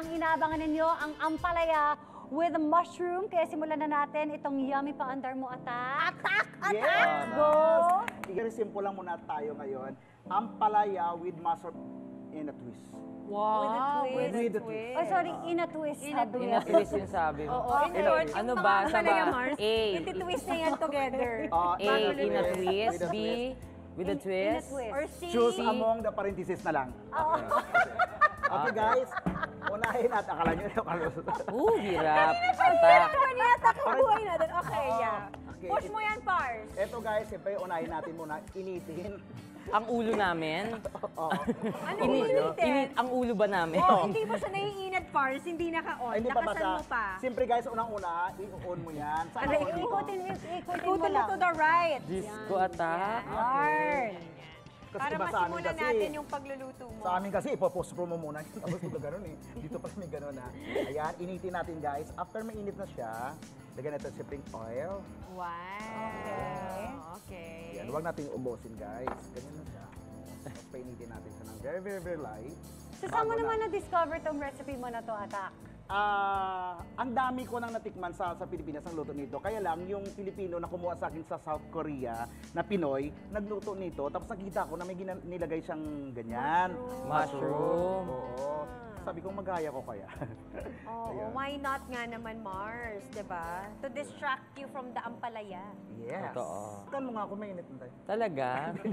ang inaabangan ninyo, ang ampalaya with mushroom. Kaya simulan na natin itong yummy paandar mo, Atak. Atak! Atak! Yes. Go! Very simple lang muna tayo ngayon. Ampalaya with mushroom in a twist. Wow, With a twist. Oh, sorry, in a twist. sabi mo. Ina-twist yung sabi mo. Oo, in short, yung Ano mga ba? ampalaya, Saba? Mars, A. iti-twist na yan together. A, in a twist. With a B, with a In a twist. twist. Or C. Choose among the parentheses na lang. Okay guys, unahin natin. Akala nyo yung kalusot. Hirap. Atak. Ano yatak yung buhay natin? Okay, yeah. Okay. Push mo yan, Pars. Ito guys, siyempre unahin natin muna initin. Ang ulo namin. Oo. Ano Init ulitin? ang ulo ba namin? Oh, hindi mo siya naiinat, Pars. Hindi naka-on. Hindi pa Lakasan mo pa. Siyempre guys, unang-una, i-on mo yan. Saan Ano, on dito? Ikutin mo Ikutin mo lang. to the right. Diyos ko, Atak. Yarn. Kasi Para diba sa amin masimulan kasi, natin yung pagluluto mo. Sa amin kasi, ipopost-pro mo muna. Tapos ito gano'n eh. Dito pa may gano'n ha. Ayan, initin natin guys. After mainit na siya, lagyan natin sipping oil. Wow. Okay. Okay. Ayan, huwag natin ubusin guys. Ganyan na siya. Tapos painitin natin siya ng very, very, very light. So, saan mo Bago naman na-discover tong recipe mo na to, Atak? Ang dami ko nang natikman sa Pilipinas ang luto nito. Kaya lang, yung Pilipino na kumuha sa akin sa South Korea na Pinoy, nagluto nito. Tapos nakita ko na may nilagay siyang ganyan. Mushroom. Oo. Sabi ko, magaya ko kaya. Oo, Ayan. why not nga naman, Mars, di ba? To distract you from the ampalaya. Yes. Totoo. Kan mo nga ako, mainit na tayo. Talaga?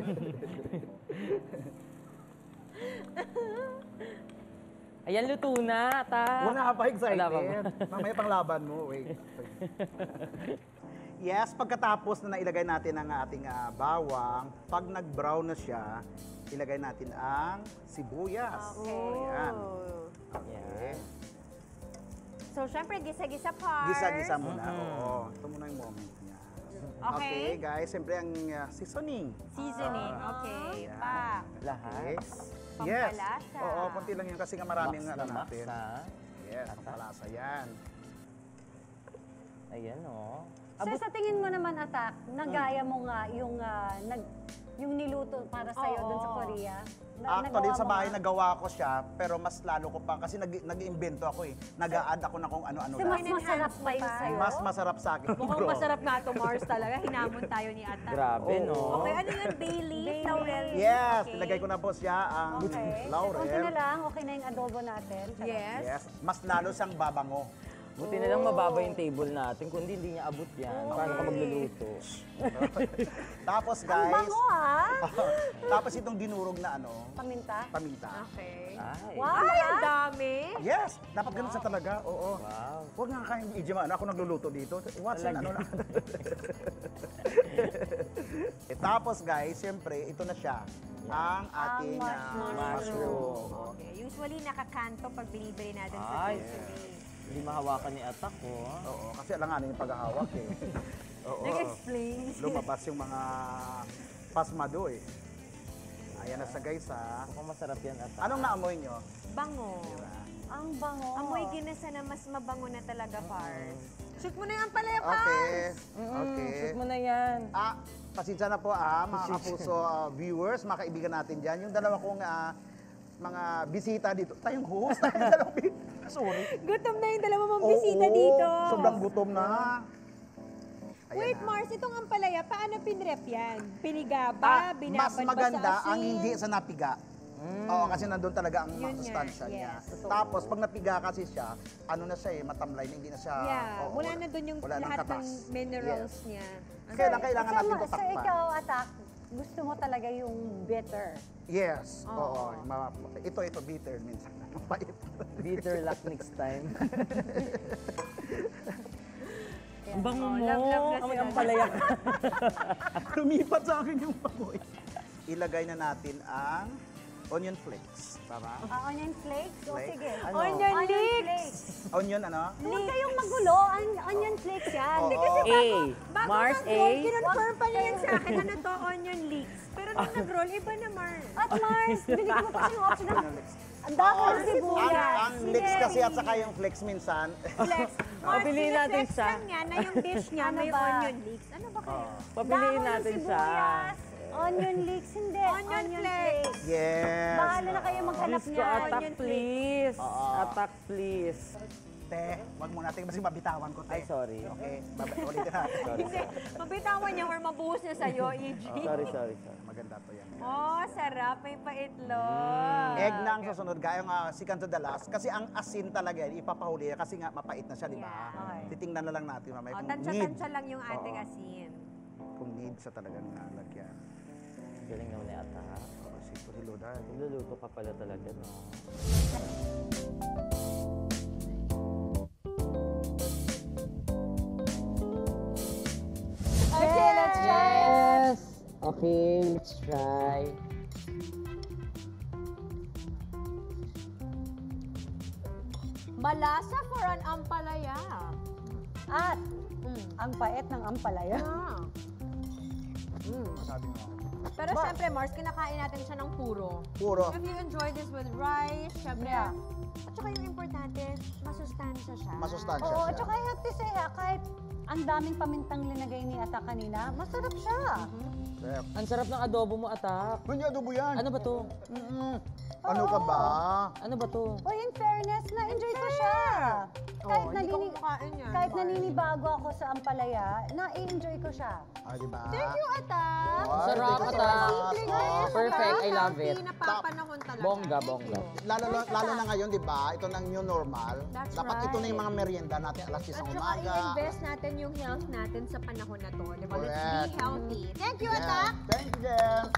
Ayan, luto na, Atak. Wala ka pa excited. Wala pa ba? Mamaya pang laban mo. Wait. Yes, pagkatapos na nailagay natin ang ating bawang, pag nag-brown na siya, ilagay natin ang sibuyas. Ayan. Okay. So, syempre, gisa-gisa, Pars. Gisa-gisa muna. Oo. Ito muna yung moment niya. Okay. guys. Siyempre ang seasoning. Seasoning. Okay. Ayan. Pa. Lahat. Yes. Pampalasa. Oo, konti lang yun kasi nga maraming Max ano na max, natin. ha? Yes, pampalasa yan. Ayan, oh. So, sa tingin mo naman, Atak, nagaya mo nga yung niluto para sa'yo dun sa Korea? Actually, Nagawa sa mo bahay nga? nagawa ko siya, pero mas lalo ko pa kasi nag-iimbento ako eh. Nag-a-add ako na kung ano-ano Kasi mas lang. masarap pa yun sa'yo. Mas masarap sa akin. Mukhang masarap nga to, Mars, talaga. Hinamon tayo ni Ata. Grabe, Oo. no? Okay, ano yan? Bay leaf? Laurel? Yes, Okay. nilagay ko na po siya ang Okay. laurel. Konti na lang, okay na yung adobo natin. Sarap. Yes. Yes, mas lalo siyang babango. Buti na lang mababa yung table natin, kundi hindi niya abot yan. Paano ka magluluto? Tapos Ang guys, bango, ah! tapos itong dinurog na Paminta. paminta. Okay. Ay, Wow! Ay, ang dami. Yes, dapat ganun siya talaga. Oo. wow. Huwag nga kayong i-jima. Ako nagluluto dito. What's yan? Ano na? Tapos guys, siyempre, ito na siya. Ang ating mushroom. Okay. Usually, nakakanto pag binibili natin sa Ay. grocery. Hindi mahawakan ni Atak, oh. Oo, kasi alanganin yung paghahawak eh. Oo. Nag-explain. Lumabas yung mga pasmado eh. Ayan na sa guys ha. Mukhang masarap yan, Atak. Anong naamoy nyo? Bango. Ang bango. Amoy ginasa na mas mabango na talaga, Pars. Shoot mo na yung palaya, Okay. Pars! Okay. Shoot mo na yan. Pasensya na po mga kapuso viewers, mga kaibigan natin dyan. Yung dalawa kong mga bisita dito. Tayong host. Tayong dalawang Sorry. Gutom na yung dalawa mong bisita dito. Sobrang gutom na. Ayan Wait, na. Mars, itong ampalaya, paano pinrep yan? Piniga ba? Mas Binabad ba maganda sa asin? ang hindi sa napiga. Oo, kasi nandun talaga ang Yun nga, sustansya niya. yes. Tapos, pag napiga kasi siya, ano na siya matamlay na, hindi na siya... Yeah, oo, wala na doon yung wala nang lahat ng katas. minerals Yes. niya. Kailangan natin ito So, takpan. ikaw, Atak, gusto mo talaga yung bitter. Yes, oo. Ito, bitter minsan. Mapait. Bitter luck next time. Ang bango mo. love na Amoy sila. ang palaya. Lumipat sa akin yung pamoy. Ilagay na natin ang onion flakes. Tama? Onion flakes? O Flakes? sige. Ano? Onion leeks! flakes. Onion ano? Huwag kayong magulo. Onion flakes yan. Oo. A. Bago Mars A. mag-roll, kinonfirm pa niya yan sa akin, ano to, onion leeks. Pero nung nag-roll, iba na, Mars. At Mars, binigyan mo kasi yung option ng Onion flakes. ang dami ng sibuyas. Ang leeks kasi at saka yung flakes minsan. Flex. Mars, Papiliin natin flex siya. lang niya na yung dish niya Ano may ba? onion leeks. Ano ba kayo? Papiliin Dahon ng natin siya. sibuyas. Onion leeks, hindi. Onion flakes. Yes. Bahala na kayo maghanap Diyos ko, niya. attack Onion please. Oo. Attack please. Te, wag mo natin kasi mabitawan ko, te. Ay, sorry. Okay, ulitin natin. Hindi, mabitawan niya or mabuhos niya sa'yo, EG. Sorry. Maganda to yan. Oh, sarap. May paitlog. Egg na ang susunod, gaya nga si Canto de las. Kasi ang asin talaga, ipapahuli kasi nga mapait na siya, di ba? Yeah. Okay. Titingnan na lang natin mamaya Oh, kung need. tansya-tansya lang yung ating Oo. asin. Kung need sa talagang lagyan. Galing naman ni Ata. Oo, si Loda. Nagluluto ka pala talaga, no? Okay, let's try it. Yes! Okay, let's try. Malasa for an ampalaya. At ang pait ng ampalaya. Ah. Sabi mo. Pero syempre, Mars, kinakain natin siya ng puro. Puro. If you enjoy this with rice, syempre, Yeah. at saka yung importante, masustansya siya. Masustansya Oo, siya. tsaka I have to say kahit ang daming pamintang linagay ni Ata kanina, masarap siya. Chef. Ang sarap ng adobo mo, Atak. Hindi adobo yan. Ano ba to? Ano ka ba? Ano ba to? Oh, in fairness, na-enjoy ko siya. Kahit, Oh, hindi ko kumakain yan, kahit Mars. naninibago ako sa ampalaya, na-enjoy ko siya. Ah, di ba? Thank you, Ata. Sarap, thank you so Ata. much. Simple nga Oh. yan. Perfect, I love Healthy, it. napapanahon talaga. Bongga, Thank bongga. you. Lalo na ngayon, di ba? Ito ng new normal. That's Dapat ito na yung right. mga merienda natin alas 6 At ng saka umaga. i-invest natin yung health natin sa panahon na to. Di ba? Let's Correct. be healthy. Thank you, Yeah. Ata. Thank you, Jen.